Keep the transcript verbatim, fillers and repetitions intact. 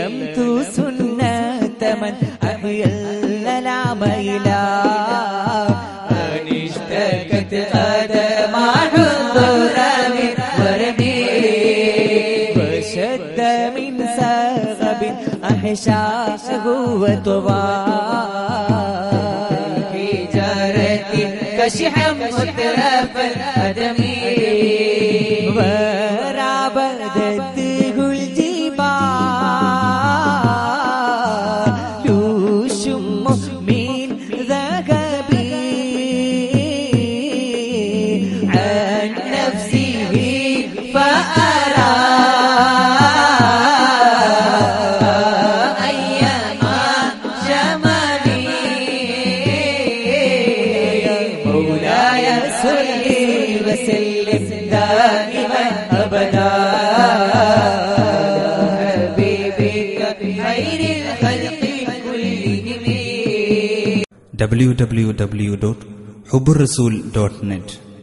ظلمت سنة من أحيا الأنام إلى أن اشتكت قدم حضر من ورمي وشد من سغب أحشاءه وطبا حجارة كشحا مترف الأدم ورابدته الجبال شم من ذهب عن نفسه فأرى أيام جمالي يا مولاي صل وسلم دائما أبدا حبيبك خير الخلق كلهم. W W W dot ഹുബ്ബുർ റസൂൽ dot net